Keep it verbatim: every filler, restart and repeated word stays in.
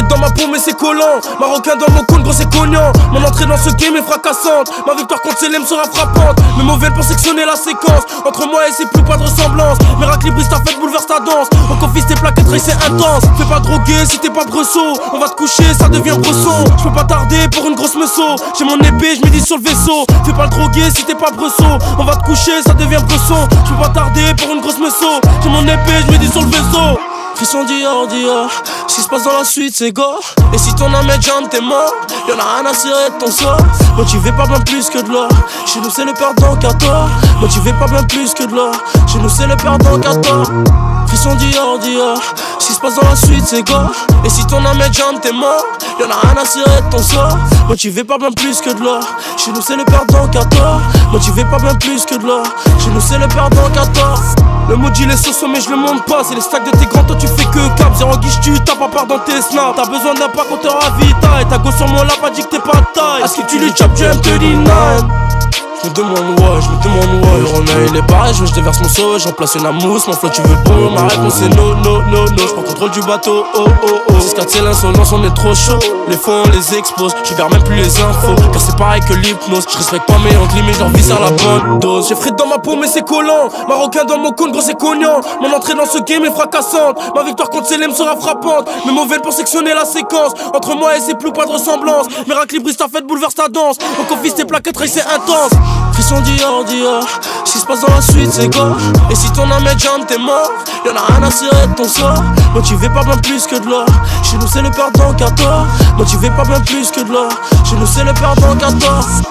dans ma peau mais c'est collant. Marocain dans mon cône, gros c'est cognant. Mon entrée dans ce game est fracassante. Ma victoire contre Célem sera frappante. Mes mauvais pour sectionner la séquence. Entre moi et ses plus pas de ressemblance. Miracle libriste ta fête bouleverse ta danse. On confie tes plaquettes c'est intense. Fais pas droguer si t'es pas bresson. On va te coucher ça devient bresson. Je peux pas tarder pour une grosse messo. J'ai mon épée je médite sur le vaisseau. Fais pas le droguer si t'es pas bresson. On va te coucher ça devient bresson. Je peux pas tarder pour une grosse messo. J'ai mon épée je médite sur le vaisseau. Frisson Dior, Dior. Ce qui se passe dans la suite c'est gore. Et si ton âme est jambe t'es mort. Y'en a rien à cirer de ton sort. Motivé pas bien plus que de l'or. Chez nous c'est le perdant qu'à tort. Motivé pas bien plus que de l'or. Chez nous c'est le perdant qu'à tort. Frisson Dior, Dior. Ce qui se passe dans la suite c'est gore. Et si ton âme est jambe t'es mort. Y'en a rien à cirer de ton sort. Motivé pas bien plus que de l'or. Chez nous c'est le perdant qu'à tort. Motivé pas bien plus que de l'or. Chez nous c'est le perdant qu'à tort. Le maudit les sauces mais je le monte pas. C'est les stacks de tes grands, toi tu fais que cap. Zéro guiche tu tapes à part dans tes snaps. T'as besoin d'un pas qu'on te ravitaille. Ta go sur mon lap a dit que t'es pas de taille. Est-ce que tu les chopes du M trente-neuf? Je me demande ouais, je me demande ouais. Le Romain il est pareil, je déverse mon saut. J'en place une mousse, mon flow tu veux bon. Ma réponse c'est no, no, no, no. J'prends contrôle du bateau, oh, oh, oh. six quatre c'est l'insolence, on est trop chaud. Les fonds on les expose, je garde même plus les infos. Car c'est pareil que l'hypnose. Je respecte pas mes hantes, mais je leur vis à la bonne dose. J'ai frites dans ma peau mais c'est collant. Marocain dans mon cône, gros c'est cognant. Mon entrée dans ce game est fracassante. Ma victoire contre Célem sera frappante. Mes mauvais pour sectionner la séquence. Entre moi et ses plus pas de ressemblance. Miracle libriste ta fête bouleverse ta danse. On confie tes plaquettes c'est intense. Frisson Dior, Dior. Ce qui se passe dans la suite c'est gore. Et si ton âme est jambe t'es mort. Y'en a rien à cirer de ton sort. Motivé pas bien plus que de l'or. Chez nous c'est le perdant qu'à tort. Motivé pas bien plus que de l'or. Chez nous c'est le perdant qu'à tort.